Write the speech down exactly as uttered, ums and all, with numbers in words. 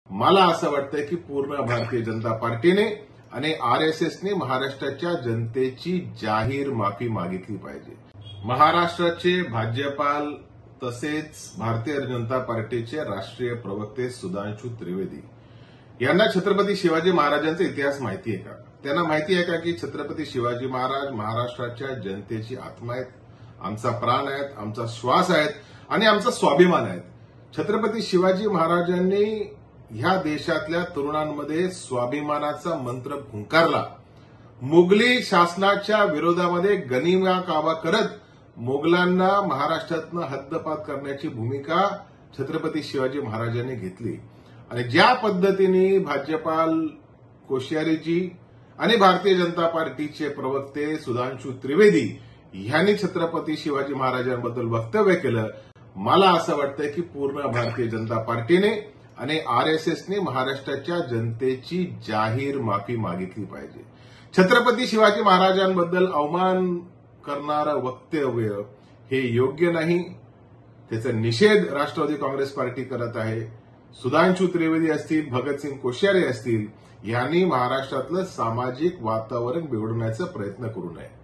मला असं वाटतंय की पूर्ण भारतीय जनता पार्टीने आणि आरएसएसने महाराष्ट्राच्या जनतेची जाहीर माफी मागितली पाहिजे। महाराष्ट्राचे राज्यपाल तसेच भारतीय जनता पार्टीचे राष्ट्रीय प्रवक्ते सुधांशू त्रिवेदी यांना छत्रपती शिवाजी महाराजांचा इतिहास माहिती आहे का? त्यांना माहिती आहे का की छत्रपती शिवाजी महाराज महाराष्ट्राच्या जनतेची आत्मा आहेत, आमचा प्राण आहेत, आमचा श्वास आहेत आणि आमचा स्वाभिमान आहेत। छत्रपती शिवाजी महाराजांनी ह्या देशातल्या तरुणांमध्ये स्वाभिमानाचा मंत्र फुंकारला। मुघली शासनाच्या विरोधामध्ये गनिमा काबा करत मोगलांना महाराष्ट्रातनं हद्दपात करण्याची भूमिका छत्रपती शिवाजी महाराजांनी घेतली आणि ज्या पद्धतीने राज्यपाल कोश्यारीजी आणि भारतीय जनता पार्टीचे प्रवक्ते सुधांशू त्रिवेदी यांनी छत्रपती शिवाजी महाराजांबद्दल वक्तव्य केलं, मला असं वाटतंय की पूर्ण भारतीय जनता पार्टीने आणि आरएसएसने महाराष्ट्राच्या जनतेची जाहीर माफी मागितली पाहिजे। छत्रपती शिवाजी महाराजांबद्दल अवमान करणारं वक्तव्य हे योग्य नाही, त्याचा निषेध राष्ट्रवादी काँग्रेस पार्टी करत आहे। सुधांशू त्रिवेदी असतील, भगतसिंग कोश्यारी असतील यांनी महाराष्ट्रातलं सामाजिक वातावरण बिघडवण्याचा प्रयत्न करू नये।